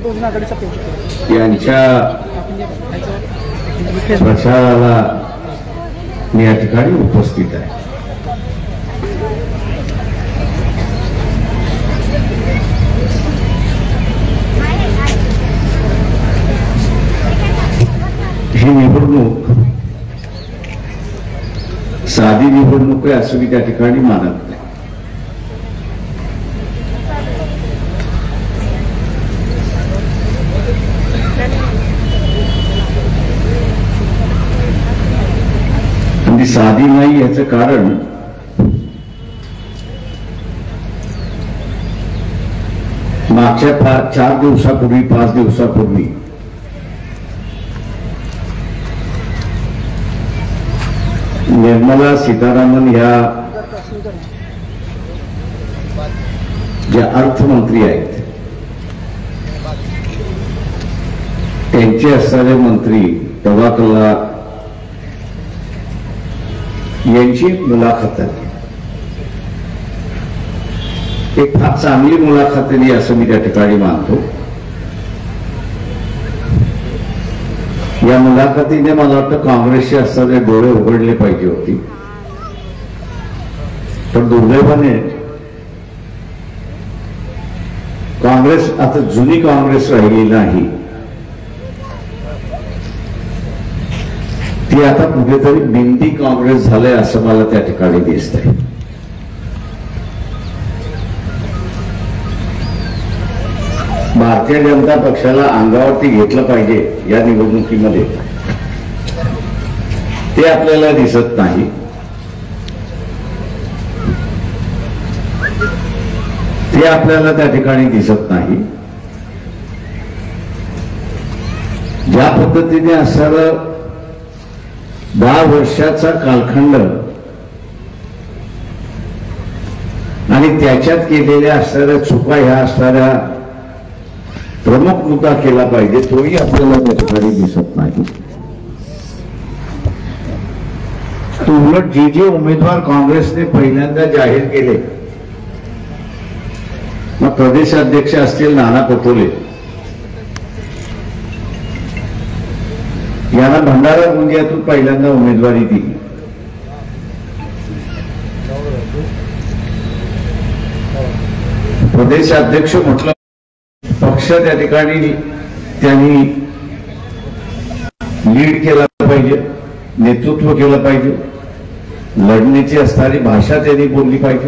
यांच्या प्रचाराला मी या ठिकाणी उपस्थित आहे। ही निवडणूक साधी निवडणूक आहे असं मी त्या ठिकाणी मानत नाही। ती साधी नाही याचं कारण मागच्या 4 दिवसापूर्वी 5 दिवसापूर्वी निर्मला सीतारामन ह्या ज्या अर्थमंत्री आहेत त्यांचे असणारे मंत्री तवाकल्ला यांची मुलाखत आहे। एक फार चांगली मुलाखत दिली असं मी त्या ठिकाणी मानतो। या मुलाखतीने मला वाटतं काँग्रेसचे असणारे डोळे उघडले पाहिजे होते, पण दुर्दैवाने काँग्रेस आता जुनी काँग्रेस राहिली नाही, ती आता कुठेतरी बिंदी काँग्रेस झालंय असं मला त्या ठिकाणी दिसतंय। भारतीय जनता पक्षाला अंगावरती घेतलं पाहिजे या निवडणुकीमध्ये, ते आपल्याला दिसत नाही। ते आपल्याला त्या ठिकाणी दिसत नाही। ज्या पद्धतीने असणारं 10 वर्षाचा कालखंड आणि त्याच्यात केलेल्या असणाऱ्या चुका ह्या असणाऱ्या प्रमुख मुद्दा केला पाहिजे, तोही आपल्याला त्या ठिकाणी दिसत नाही। तो उलट जे उमेदवार काँग्रेसने पहिल्यांदा जाहीर केले, मग प्रदेशाध्यक्ष असतील नाना पटोले यांना भंडारा गोंदियातून पहिल्यांदा उमेदवारी दिली। प्रदेशाध्यक्ष म्हटलं पक्ष त्या ठिकाणी त्यांनी लीड केला पाहिजे, नेतृत्व केलं पाहिजे, लढण्याची असणारी भाषा त्यांनी बोलली पाहिजे।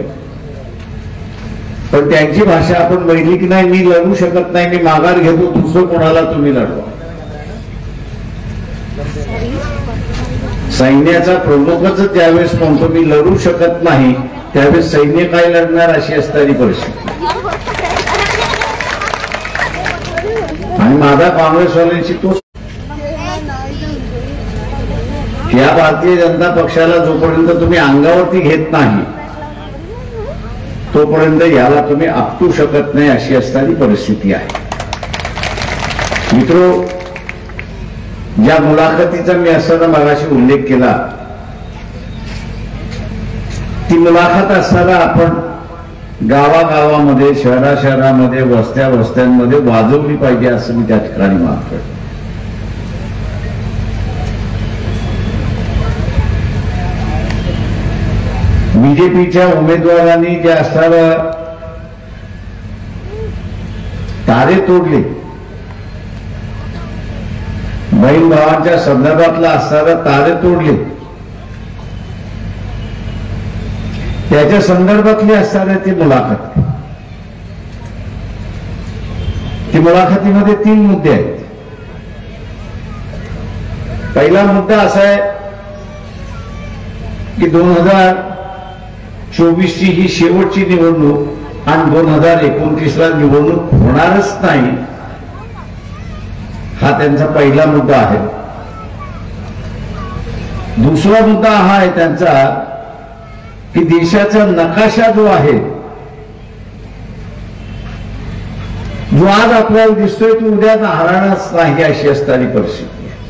पण त्यांची भाषा आपण बघितली की नाही, मी लढू शकत नाही, मी माघार घेतो, दुसरं कोणाला तुम्ही लढवा। सैन्याचा प्रमुखच त्यावेळेस म्हणतो मी लढू शकत नाही, त्यावेळेस सैन्य काय लढणार अशी असणारी परिस्थिती। आणि माझा काँग्रेसवाल्यांशी तो या भारतीय जनता पक्षाला जोपर्यंत तुम्ही अंगावरती घेत नाही तोपर्यंत याला तुम्ही आपटू शकत नाही अशी असणारी परिस्थिती आहे। मित्रो, ज्या मुलाखतीचा मी असताना मगाशी उल्लेख केला, ती मुलाखत असताना आपण गावागावामध्ये, शहराशहरामध्ये, वस्त्या वस्त्यांमध्ये वाजवली पाहिजे असं मी त्या ठिकाणी मानतो। बीजेपीच्या उमेदवारांनी जे असणारं तारे तोडले, बहीण भावांच्या संदर्भातला असणारं तारे तोडले, त्याच्या संदर्भातली असणारी ती मुलाखत, ती मुलाखतीमध्ये 3 मुद्दे आहेत। पहिला मुद्दा असा आहे की 2024 ची ही शेवटची निवडणूक आणि 2029 ला निवडणूक होणारच नाही, हा त्यांचा पहिला मुद्दा आहे। दुसरा मुद्दा हा आहे त्यांचा की देशाचा नकाशा जो आहे, जो आज आपल्याला दिसतोय तो उद्या हरणारच नाही अशी असणारी परिस्थिती आहे।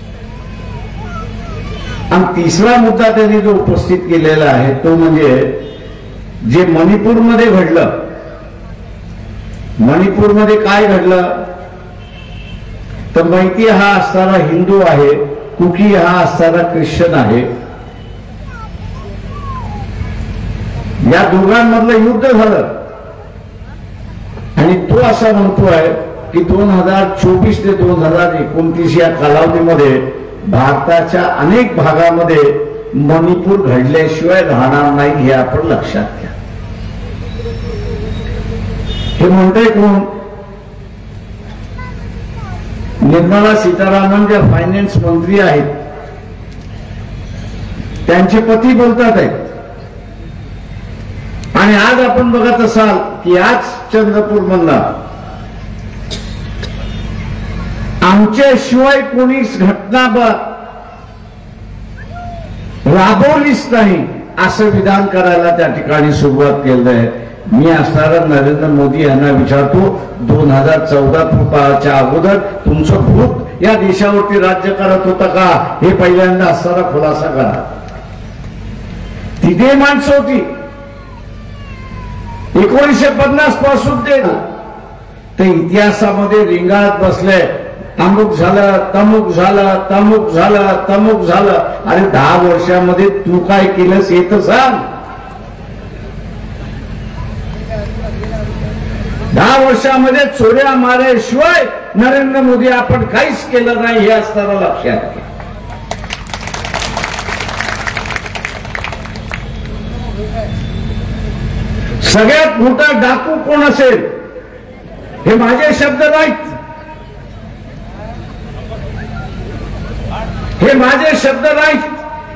आणि तिसरा मुद्दा त्यांनी जो उपस्थित केलेला आहे तो म्हणजे जे मणिपूरमध्ये घडलं, मणिपूरमध्ये काय घडलं तर मैती हा असताना हिंदू आहे, कुकी हा असताना ख्रिश्चन आहे. या दोघांमधलं युद्ध झालं आणि तो असं म्हणतोय की 2024 ते 2029 या कालावधीमध्ये भारताच्या अनेक भागामध्ये मणिपूर घडल्याशिवाय राहणार नाही, हे आपण लक्षात घ्या. हे म्हणते कोण? निर्मला सीतारामन ज्या फायनान्स मंत्री आहेत त्यांचे पती बोलतात आहेत. आणि आज आपण बघत असाल की आज चंद्रपूर मधला आमच्याशिवाय कोणीच घटना राबवलीच नाही असं विधान करायला त्या ठिकाणी सुरुवात केलं आहे. मी असणारा नरेंद्र मोदी यांना विचारतो, 2014च्या अगोदर तुमचं भूत या देशावरती राज्य करत होतं का, हे पहिल्यांदा असणारा खुलासा करा. तिथे माणसं होती 1950 पासून ते इतिहासामध्ये रिंगाळत बसले, अमुक झालं, तमुक झालं, तमुक झालं, तमुक झालं. अरे 10 वर्षामध्ये तू काय केलंस हे तर सांग. 10 वर्षामध्ये चोऱ्या मारल्याशिवाय नरेंद्र मोदी आपण काहीच केलं नाही, हे असताना लक्षात घ्या. सगळ्यात मोठा डाकू कोण असेल, हे माझे शब्द नाहीत, हे माझे शब्द नाहीत.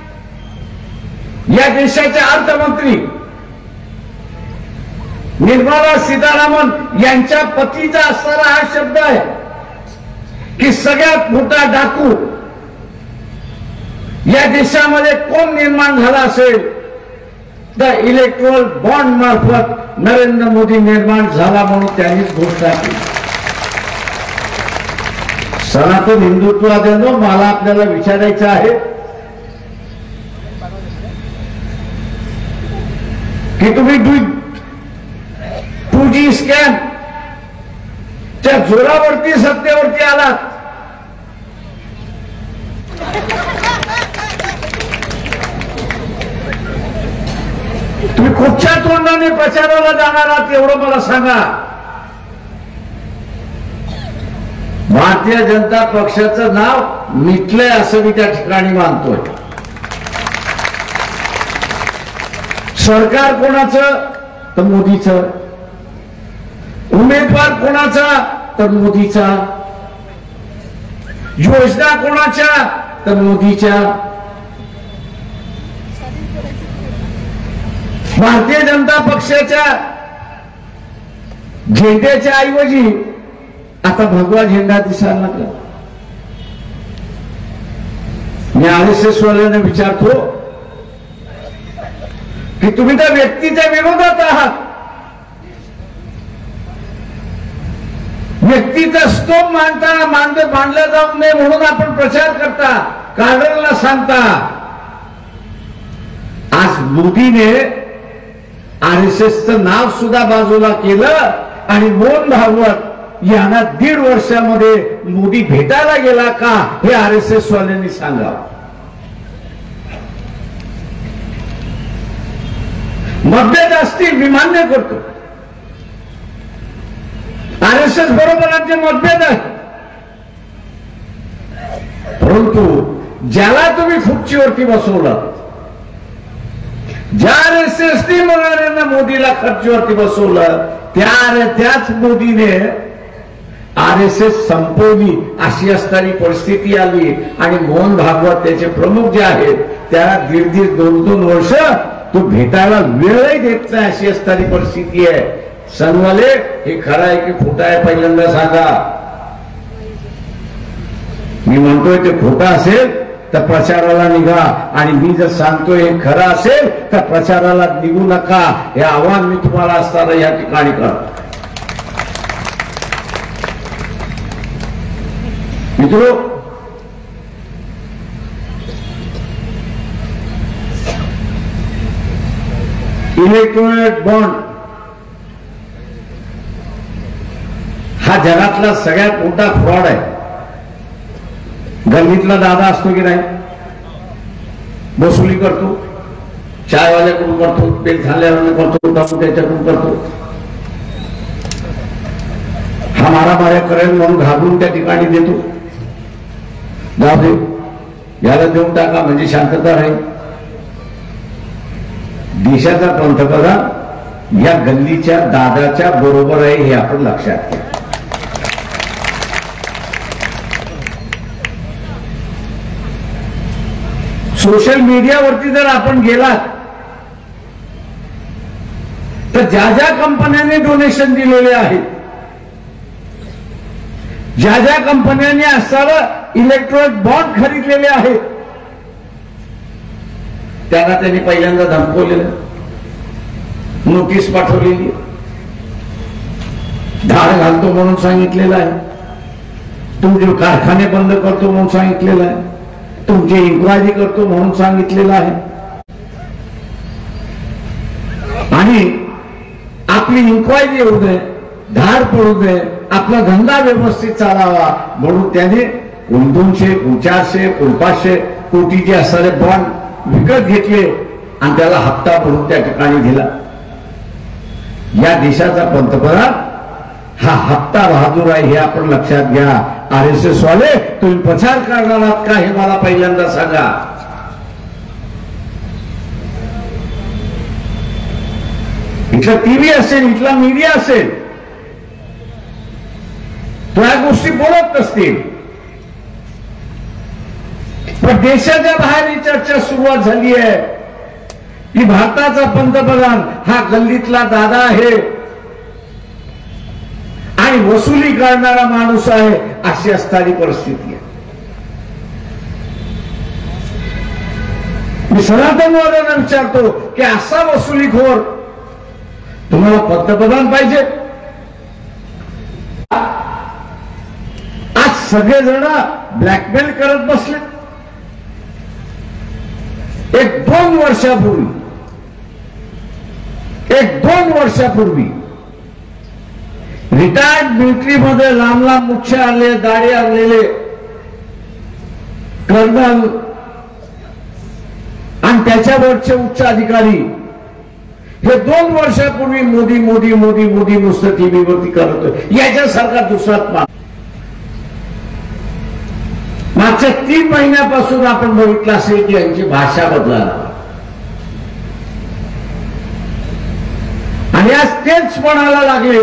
या देशाचे अर्थमंत्री निर्मला सीतारामन यांच्या पतीचा असणारा हा शब्द आहे की सगळ्यात मोठा डाकू या देशामध्ये कोण निर्माण झाला असेल तर इलेक्ट्रोल बॉन्ड मार्फत नरेंद्र मोदी निर्माण झाला म्हणून त्यांनीच घोषणा केली. सनातन हिंदुत्वाद्यांनो, मला आपल्याला विचारायचं आहे की तुम्ही 2G स्कॅम च्या जोरावरती सत्तेवरती आलात. तुम्ही कुठच्या तोंडाने प्रचाराला जाणार आहात एवढं मला सांगा. भारतीय जनता पक्षाचं नाव मिटलंय असं मी त्या ठिकाणी मानतोय. सरकार कोणाचं तर मोदीचं, उमेदवार कोणाचा तर मोदीचा, योजना कोणाच्या तर मोदीच्या. भारतीय जनता पक्षाच्या झेंड्याच्या ऐवजी आता भगवा झेंडा दिसायला लागला. मी RSS वाल्यांना विचारतो की तुम्ही त्या व्यक्तीच्या विरोधात आहात. व्यक्तीचा स्तंभ मांडला जाऊ नये म्हणून आपण प्रचार करता, काँग्रेसला सांगता. आज मोदीने RSSचं नाव सुद्धा बाजूला केलं आणि मोहन भागवत यांना 1.5 वर्षामध्ये मोदी भेटायला गेला का हे RSS वाल्यांनी सांगावं. मतभेद असतील मी मान्य करतो, RSS बरोबर आमचे मतभेद आहे, परंतु ज्याला तुम्ही खुर्चीवरती बसवलं, ज्या RSSने नरेंद्र मोदीला खुर्चीवरती बसवलं, त्याच मोदीने RSS संपवली अशी असणारी परिस्थिती आली. आणि मोहन भागवत त्याचे प्रमुख जे आहेत त्याला 1.5-2 वर्ष तो भेटायला वेळही देत नाही अशी असणारी परिस्थिती आहे. सनवाले, हे खरं आहे की खोटं आहे पहिल्यांदा सांगा. मी म्हणतोय ते खोटं असेल तर प्रचाराला निघा, आणि मी जर सांगतोय हे खरं असेल तर प्रचाराला निघू नका, हे आव्हान मी तुम्हाला असताना या ठिकाणी करतो. मित्रो, इलेक्ट्रॉनिक बॉन्ड हा जगातला सगळ्यात मोठा फ्रॉड आहे. गल्लीतला दादा असतो की नाही, वसुली करतो, चायवाल्याकडून करतो, पेट झाल्यावर करतो, त्याच्याकडून करतो, हा मारामाऱ्या करेल म्हणून घाबरून त्या ठिकाणी देतो, जाऊ दे याला देऊन टाका म्हणजे शांतता राहील. देशाचा पंतप्रधान या गल्लीच्या दादाच्या बरोबर आहे हे आपण लक्षात घ्या. सोशल मीडियावरती जर आपण गेलात तर ज्या ज्या कंपन्यांनी डोनेशन दिलेले आहेत, ज्या ज्या कंपन्यांनी असणारं इलेक्ट्रॉनिक बॉन्ड खरीदलेले आहेत, त्यांना त्यांनी पहिल्यांदा धमकवलेलं, नोटीस पाठवलेली, धाड घालतो म्हणून सांगितलेलं आहे, तुमचे कारखाने बंद करतो म्हणून सांगितलेलं आहे, तुमची इन्क्वायरी करतो म्हणून सांगितलेलं आहे, आणि आपली इन्क्वायरी येऊ दे, धाड पडू दे, आपला धंदा व्यवस्थित चालावा म्हणून त्याने 200, 400, 500 कोटीचे असणारे बॉन्ड विकत घेतले आणि त्याला हप्ता भरून त्या ठिकाणी दिला. या देशाचा पंतप्रधान हा हप्ता बहादूर आहे हे आपण लक्षात घ्या. RSS वाले तुम्ही प्रचार करणार आहात का हे मला पहिल्यांदा सांगा. इथला टीव्ही असेल, इथला मीडिया असेल, तो या गोष्टी बोलत नसतील, पण देशाच्या बाहेर ही चर्चा सुरुवात झाली आहे की भारताचा पंतप्रधान हा गल्लीतला दादा आहे आणि वसुली करणारा माणूस आहे, अशी असणारी परिस्थिती आहे. मी सनातनवाद्यांना विचारतो की असा वसुलीखोर तुम्हाला पंतप्रधान पाहिजे? आज सगळेजण ब्लॅकमेल करत बसले. 1-2 वर्षापूर्वी रिटायर्ड मिलिटरीमध्ये लांब लांब मुख्य आले, दाढी आणलेले कर्नल आणि त्याच्यावरचे उच्च अधिकारी हे 2 वर्षापूर्वी मोदी मोदी मोदी मोदी नुसतं टीव्हीवरती करत होते. याच्यासारखा दुसरा मागच्या 3 महिन्यापासून आपण बघितलं असेल की यांची भाषा बदलायला आणि आज तेच म्हणायला लागले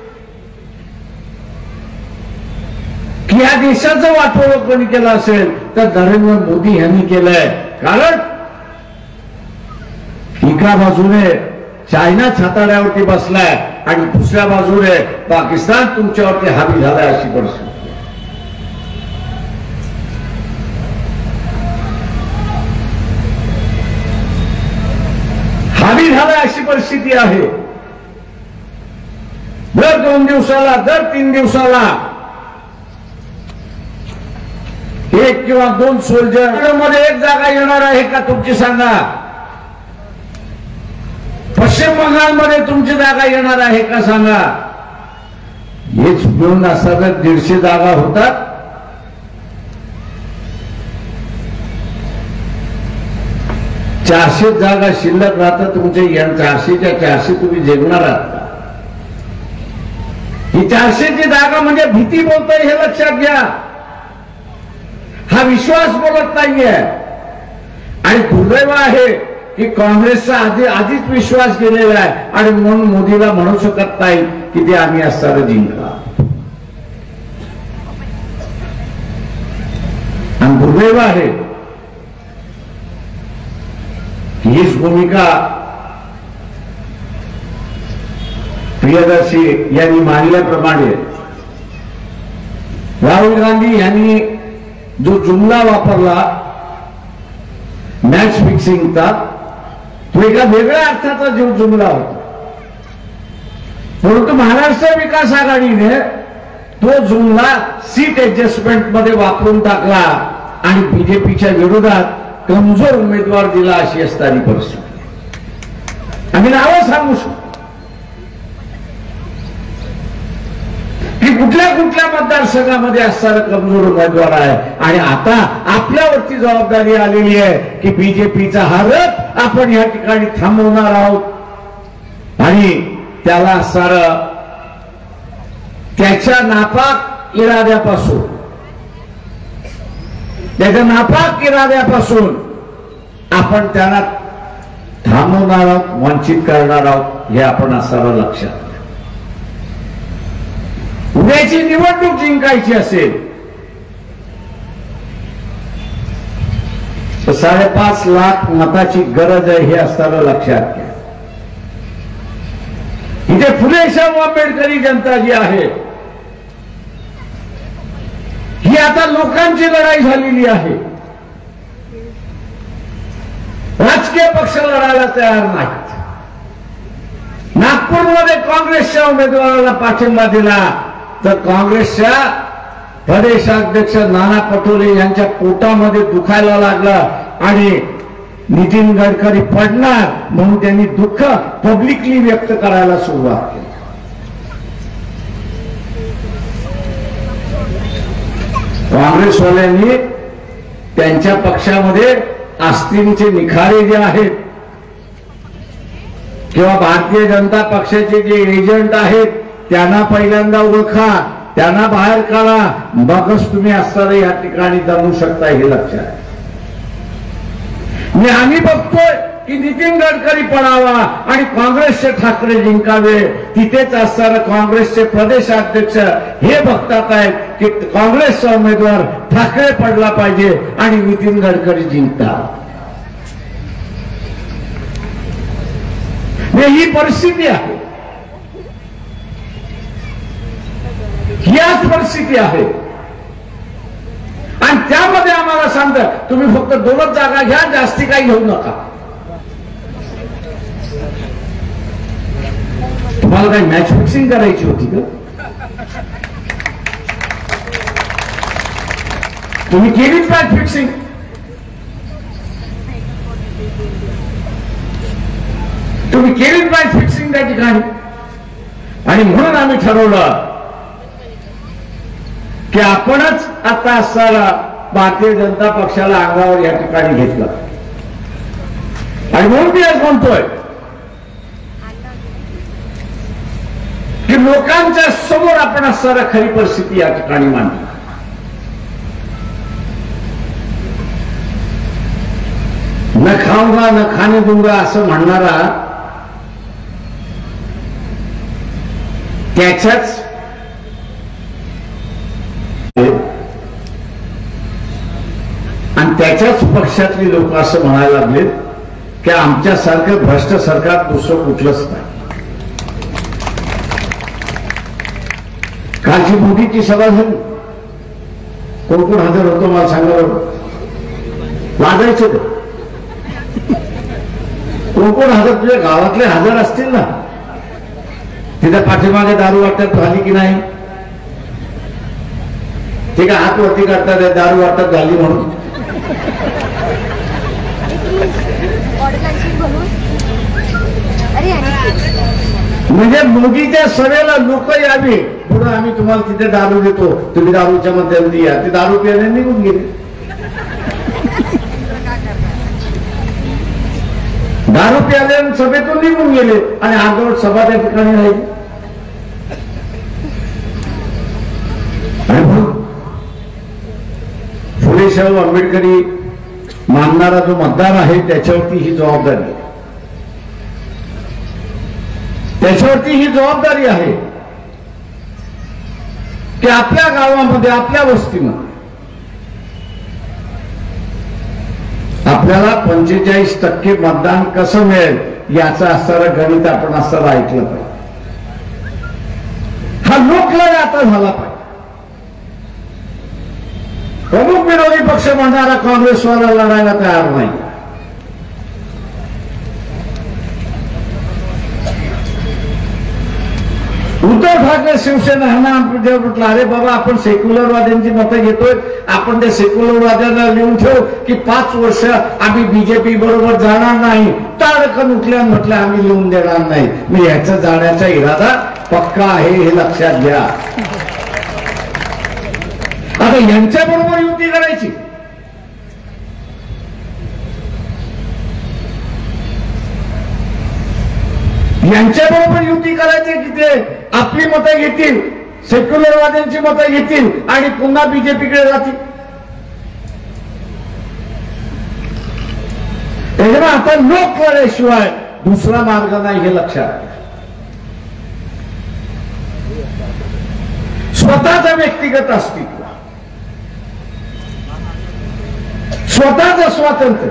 की या देशाचं वाटोळं कोणी केलं असेल तर नरेंद्र मोदी यांनी केलंय. कारण एका बाजूने चायना छाताड्यावरती बसलाय आणि दुसऱ्या बाजूने पाकिस्तान तुमच्यावरती हावी झालाय, अशी परिस्थिती. हावी झालाय अशी परिस्थिती आहे. दर 2 दिवसाला, दर 3 दिवसाला 1 किंवा 2 सोल्जर मध्ये 1 जागा येणार आहे का तुमची सांगा? पश्चिम बंगालमध्ये तुमची जागा येणार आहे का सांगा? हेच मिळून असताना 150 जागा होतात. चारशे जागा शिल्लक राहतात तुमचे. 400च्या 400 तुम्ही जिंकणार आहात का? ही 400ची जागा म्हणजे भीती बोलतोय हे लक्षात घ्या. हा विश्वास बोलत नाहीये. आणि दुर्दैव आहे की काँग्रेसचा आधीच विश्वास गेलेला आहे आणि म्हणून मोदीला म्हणू शकत नाही की ते आम्ही असताना जिंकला. आणि दुर्दैव आहे हीच भूमिका प्रियदर्शी यांनी मांडल्याप्रमाणे राहुल गांधी यांनी जो जुमला वापरला मॅच फिक्सिंगचा, तो एका वेगळ्या अर्थाचा जो जुमला होता. परंतु महाराष्ट्र विकास आघाडीने तो जुमला सीट ऍडजस्टमेंट मध्ये वापरून टाकला आणि बीजेपीच्या विरोधात कमजोर उमेदवार दिला, अशी असणारी परिस्थिती. आम्ही नावं सांगू शकतो की कुठल्या कुठल्या मतदारसंघामध्ये असणारा कमजोर उमेदवार आहे आणि आता आपल्यावरती जबाबदारी आलेली आहे की बीजेपीचा हा रथ आपण या ठिकाणी थांबवणार आहोत आणि त्याला असणारं त्याच्या नापाक इराद्यापासून आपण त्यांना थांबवणार आहोत, वंचित करणार आहोत हे आपण असणारं लक्षात. उद्याची निवडणूक जिंकायची असेल तर 5.5 लाख मताची गरज आहे हे असताना लक्षात घ्या. इथे फुले शाहू आंबेडकरी जनता जी आहे ही आता लोकांची लढाई झालेली आहे. राजकीय पक्ष लढायला तयार नाहीत. नागपूरमध्ये काँग्रेसच्या उमेदवाराला पाठिंबा दिला तर काँग्रेसच्या प्रदेशाध्यक्ष नाना पटोले यांच्या पोटामध्ये दुखायला लागलं आणि नितीन गडकरी पडणार म्हणून त्यांनी दुःख पब्लिकली व्यक्त करायला सुरुवात केली. काँग्रेसवाल्यांनी त्यांच्या पक्षामध्ये आस्थींचे निखारे जे आहेत किंवा भारतीय जनता पक्षाचे जे एजंट आहेत त्यांना पहिल्यांदा ओळखा, त्यांना बाहेर काढा, मगच तुम्ही असताना या ठिकाणी जमू शकता हे लक्षात. मी आम्ही बघतोय की नितीन गडकरी पडावा आणि काँग्रेसचे ठाकरे जिंकावे. तिथेच असताना काँग्रेसचे प्रदेशाध्यक्ष हे बघतात आहेत की काँग्रेसचा उमेदवार ठाकरे पडला पाहिजे आणि नितीन गडकरी जिंकतात. ही परिस्थिती आहे, हीच परिस्थिती आहे आणि त्यामध्ये आम्हाला सांगतात तुम्ही फक्त 2च जागा घ्या, जास्ती काही घेऊ नका. तुम्हाला काही मॅच फिक्सिंग करायची होती का? तुम्ही केलीच मॅच फिक्सिंग. तुम्ही केलीच मॅच फिक्सिंग त्या ठिकाणी आणि म्हणून आम्ही ठरवलं की आपणच आता असताना भारतीय जनता पक्षाला अंगावर या ठिकाणी घेतलं आणि म्हणून मी आज म्हणतोय की लोकांच्या समोर आपण असणारा खरी परिस्थिती या ठिकाणी मांडली. न खाऊंगा न खाणे दूंगा असं म्हणणारा त्याच्याच आणि त्याच्याच पक्षातली लोक असं म्हणायला लागलेत की आमच्यासारखं भ्रष्ट सरकार दुसरं कुठलंच नाही. कालची मोदीची सभा झाली, कोण कोण हजर होतो मला सांगा. लागायचं कोण कोण हजर? तुझ्या गावातले हजर असतील ना. तिथे पाठीमागे दारू वाटत झाली की नाही? ते काय हात वरती काढतात दारू वाटत झाली म्हणून? म्हणजे मोदीच्या सभेला लोक यावे पुढे आम्ही तुम्हाला तिथे दारू देतो, तुम्ही दारूच्या मध्ये या. ते दारू पिण्याने निघून गेले. दारू प्याले सभेतून निघून गेले आणि अर्धवट सभा त्या ठिकाणी राहिली. फुले शाहू आंबेडकरी मानणारा जो मतदार आहे त्याच्यावरती ही जबाबदारी, त्याच्यावरती ही जबाबदारी आहे की आपल्या गावामध्ये आपल्या वस्तीमध्ये आपल्याला 45% मतदान कसं मिळेल याचं असणारं गणित आपण असताना ऐकलं पाहिजे. हा लोकलढा आता झाला पाहिजे. प्रमुख विरोधी पक्ष म्हणणारा काँग्रेसवाला लढायला तयार नाही. उद्धव ठाकरे शिवसेना ह्यांना म्हटलं अरे बाबा आपण सेक्युलरवाद्यांची मतं घेतोय, आपण त्या सेक्युलरवाद्यांना लिहून ठेवू की 5 वर्ष आम्ही बीजेपी बरोबर जाणार नाही. ताडकन उठल्यानं म्हटलं आम्ही लिहून देणार नाही. मी ह्याचा जाण्याचा इरादा पक्का आहे हे लक्षात घ्या. आता यांच्याबरोबर युती करायची, यांच्याबरोबर युती करायची की ते आपली मतं घेतील, सेक्युलरवाद्यांची मतं घेतील आणि पुन्हा बीजेपीकडे जातील. त्याच्यामुळे आता लोक लढल्याशिवाय दुसरा मार्ग नाही हे लक्षात. स्वतःचं व्यक्तिगत अस्तित्व, स्वतःचं स्वातंत्र्य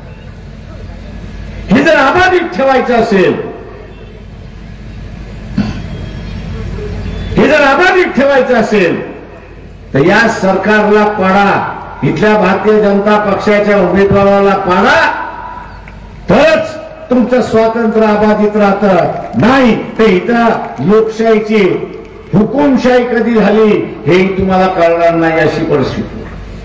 हे जर अबाधित ठेवायचं असेल, हे जर अबाधित ठेवायचं असेल तर या सरकारला पाडा, इथल्या भारतीय जनता पक्षाच्या उमेदवाराला पाडा, तरच तुमचं स्वातंत्र्य अबाधित राहतं. नाही तर इथं लोकशाहीची हुकुमशाही कधी झाली हेही तुम्हाला कळणार नाही अशी परिस्थिती.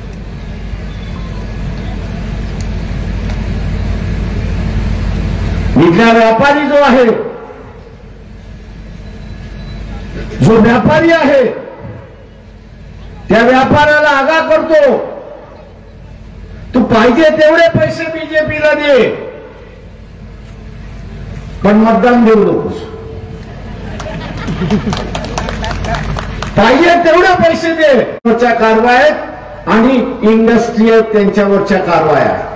इथला व्यापारी जो आहे, जो व्यापारी आहे त्या व्यापाऱ्याला आगा करतो, तू पाहिजे तेवढे पैसे बीजेपीला दे पण मतदान देऊ नकोस. पाहिजे तेवढे पैसे दे, वरच्या कारवाया आहेत आणि इंडस्ट्रीयल त्यांच्यावरच्या कारवाया आहेत.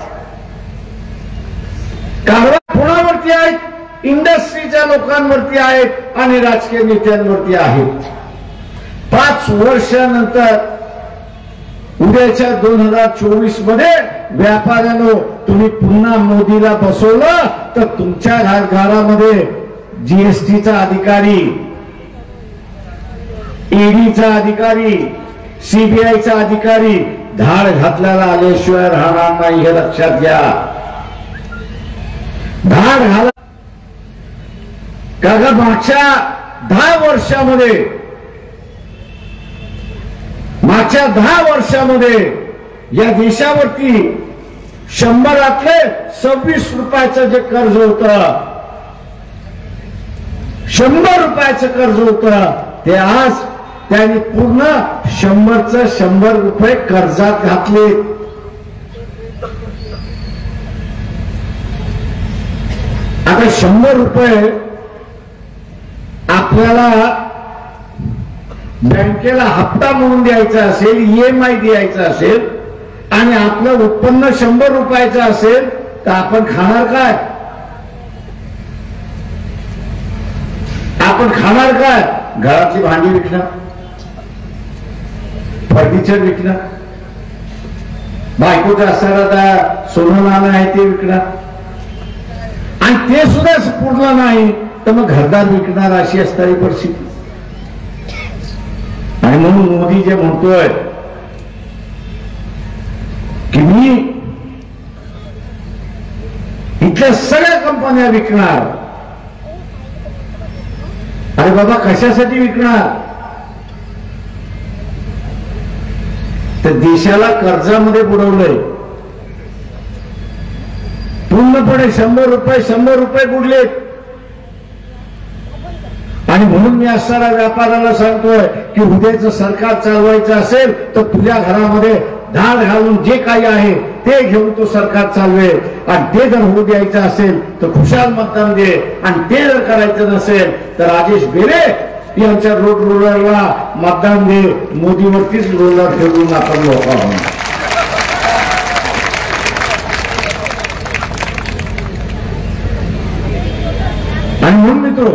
कारवाया कोणावरती आहेत? इंडस्ट्रीच्या लोकांवरती आहेत आणि राजकीय नेत्यांवरती आहेत. 5 वर्षानंतर उद्याच्या 2024 मध्ये व्यापाऱ्यांनो तुम्ही पुन्हा मोदीला बसवलं तर तुमच्या घरामध्ये जीएसटीचा अधिकारी, ईडीचा अधिकारी, सीबीआयचा अधिकारी धाड घातल्याला आल्याशिवाय राहणार नाही हे लक्षात घ्या. धाड घाला. कारण मागच्या 10 वर्षामध्ये या देशावरती 100 26 रुपयाचं जे कर्ज होतं, 100 रुपयाचं कर्ज होतं, ते आज त्यांनी पूर्ण 100चं 100 रुपये कर्जात घातले. आता 100 रुपये आपल्याला बँकेला हप्ता म्हणून द्यायचा असेल, ईएमआय द्यायचा असेल आणि आपलं उत्पन्न 100 रुपयाचं असेल तर आपण खाणार काय? आपण खाणार काय? घरातली भांडी विकणार, फर्निचर विकणार, बायकोचा असणारा सोनं नाणं आहे ते विकणार आणि ते सुद्धा पुरलं नाही तर मग घरदार विकणार अशी असणारी परिस्थिती. आणि म्हणून मोदी जे म्हणतोय की मी इथल्या सगळ्या कंपन्या विकणार. अरे बाबा कशासाठी विकणार? तर देशाला कर्जामध्ये बुडवलंय. पूर्णपणे 100 रुपये बुडलेत. आणि म्हणून मी असणाऱ्या व्यापाऱ्याला सांगतोय की उद्याचं सरकार चालवायचं असेल तर तुझ्या घरामध्ये धाड घालून जे काही आहे ते घेऊन तो सरकार चालवेल. आणि ते जर होऊ द्यायचं असेल तर खुशाल मतदान दे आणि ते जर करायचं नसेल तर राजेश बेरे यांच्या रोड रोलरला मतदान दे. मोदीवरतीच रोलर ठेवून आपण लोक आहोत. आणि म्हणून मित्रो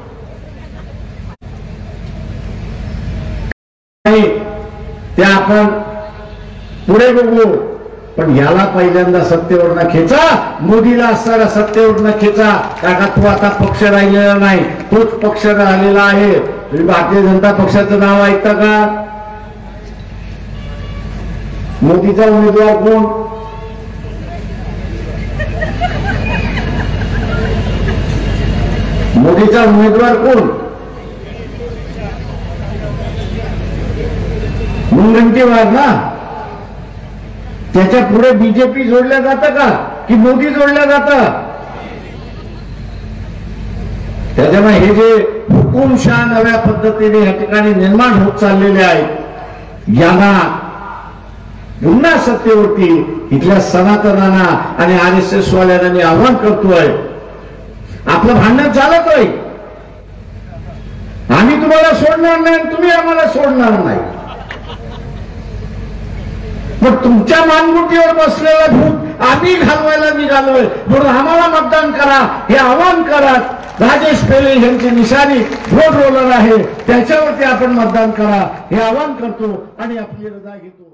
ते आपण पुढे बघू, पण याला पहिल्यांदा सत्तेवर न खेचा, मोदीला असणारा सत्तेवर न खेचा. कारण तो आता पक्ष राहिलेला नाही, तोच पक्ष राहिलेला आहे. तुम्ही भारतीय जनता पक्षाचं नाव ऐकता का? मोदीचा उमेदवार कोण? मोदीचा उमेदवार कोण? मुनगंटीवार ना. त्याच्या पुढे बीजेपी जोडल्या जातं का की मोदी जोडल्या जातं? त्याच्यामुळे हे जे हुकुमशाह नव्या पद्धतीने या ठिकाणी निर्माण होत चाललेले आहेत यांना पुन्हा सत्तेवरती इथल्या सनातनांना आणि RSS वाल्यांना मी आव्हान करतोय, आपलं भांडण चालत आहे, आम्ही तुम्हाला सोडणार नाही, तुम्ही आम्हाला सोडणार नाही. मग तुमच्या मानगुटीवर बसलेला भूत आम्ही घालवायला निघालोय, म्हणून आम्हाला मतदान करा हे आवाहन करत राजेश पेले यांची निशाणी रोड रोलर आहे, त्याच्यावरती आपण मतदान करा हे आवाहन करतो आणि आपली रजा घेतो.